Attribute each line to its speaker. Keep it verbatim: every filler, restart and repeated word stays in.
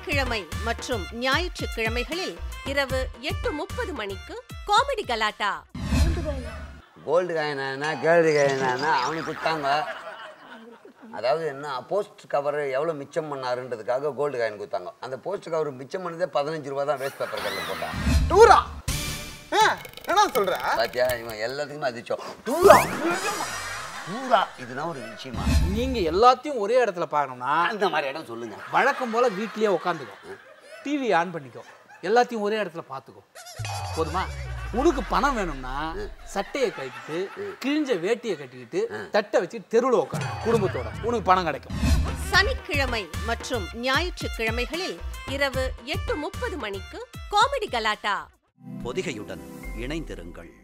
Speaker 1: சனிக்கிழமை மற்றும் ஞாயிற்றுக்கிழமைகளில் இரவு எட்டு முப்பது மணிக்கு காமெடி கலாட்டா.
Speaker 2: கோல்டு காயினா கேள்வி காயினா அவனுக்கு கொடுத்தாங்க. அதாவது என்ன போஸ்ட் கவர் எவ்வளோ மிச்சம் பண்ணாருன்றதுக்காக கோல்டு காயின் கொடுத்தாங்க. அந்த போஸ்ட் கவர் மிச்சம் பண்ணதே பதினஞ்சு ரூபா தான் வேஸ்ட் பேப்பர் கல்ல போட்டான்.
Speaker 3: டூரா என்ன சொல்ற?
Speaker 2: பாத்தியா இவன் எல்லாத்துக்குமே அதிர்ச்சோம். டூரா டூரா இதுனா ஒரு விஷயமா?
Speaker 4: நீங்க எல்லாத்தையும் ஒரே இடத்துல பார்க்கணும்னா
Speaker 2: அந்த மாதிரி இடம் சொல்லுங்க.
Speaker 4: வழக்கம் போல வீட்லயே உட்காந்துக்கோ, டிவி ஆன் பண்ணிக்கோ, எல்லாத்தையும் ஒரே இடத்துல பார்த்துக்கோ. போதுமா? உனக்கு பணம் வேணும்னா சட்டையை கட்டிட்டு கிழிஞ்ச வேட்டியை கட்டிக்கிட்டு தட்டை வச்சு தெருவில் உட்காந்து குடும்பத்தோட உனக்கு பணம் கிடைக்கும்.
Speaker 1: சனிக்கிழமை மற்றும் ஞாயிற்றுக்கிழமைகளில் இரவு எட்டு முப்பது மணிக்கு காமெடி கலாட்டா.
Speaker 5: பொதிகையுடன் இணைந்திருங்கள்.